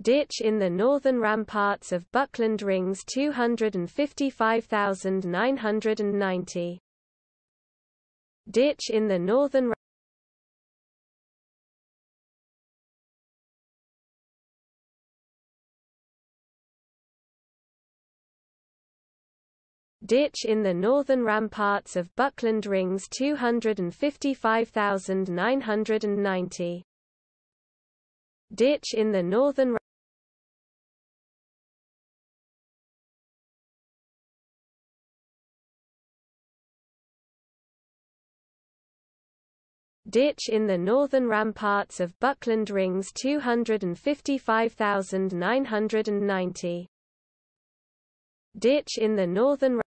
Ditch in the northern ramparts of Buckland Rings 255,990. Ditch in the northern Ditch in the northern ramparts of Buckland Rings 255,990. Ditch in the northern Ditch in the northern ramparts of Buckland Rings 255,990. Ditch in the northern